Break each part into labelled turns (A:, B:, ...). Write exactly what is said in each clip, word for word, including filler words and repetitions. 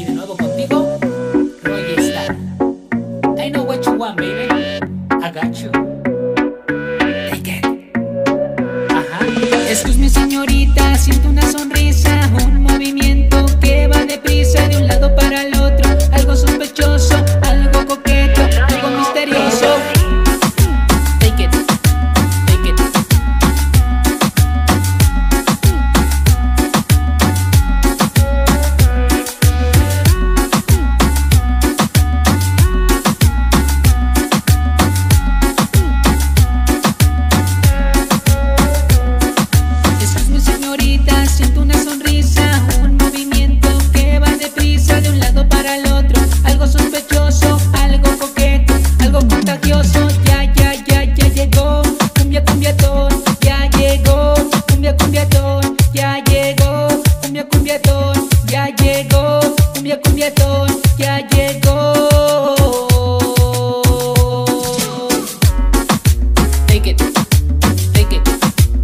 A: Y de nuevo contigo, Roy Star. I know what you want, baby. I got you. Take it. Ajá. Excuse me, señorita, siento una sonrisa, un movimiento que va deprisa de un lado para el otro. Algo sospechoso, algo coqueto, algo misterioso. Take it. Take it. Siento una sonrisa, un movimiento que va deprisa de un lado para el otro. Algo sospechoso, algo coqueto, algo contagioso. Ya, ya, ya, ya llegó. Cumbia, cumbiatón, ya llegó. Cumbia, cumbiatón, ya llegó. Cumbia, cumbiatón, ya llegó. Cumbia, cumbiatón, ya llegó. Take it, take it.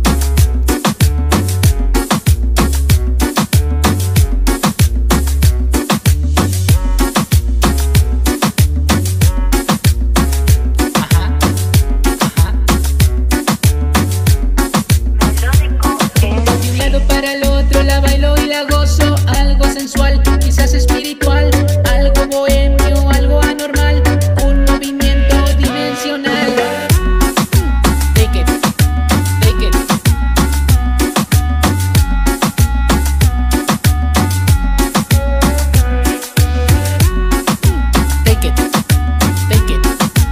A: Para el otro la bailo y la gozo, algo sensual, quizás espiritual, algo bohemio, algo anormal, un movimiento dimensional. Take it, take it. Take it, take it.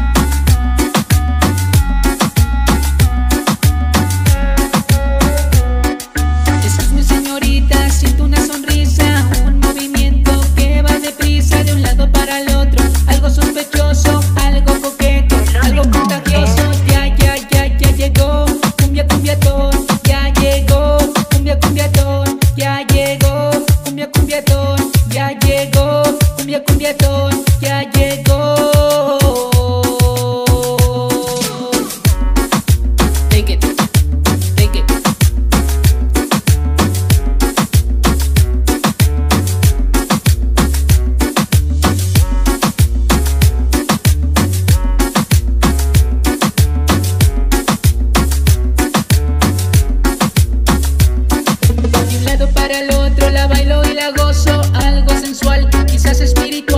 A: Siento una sonrisa, un movimiento que va deprisa de un lado para el otro. Algo sospechoso, algo coqueto, algo contagioso. Ya, ya, ya, ya llegó. Cumbia, cumbiatón, ya llegó. Cumbia, cumbiatón, ya llegó. Cumbia, cumbiatón, ya llegó. Cumbia, cumbiatón, ya llegó. Take it, take it. Para el otro la bailo y la gozo, algo sensual, quizás espiritual.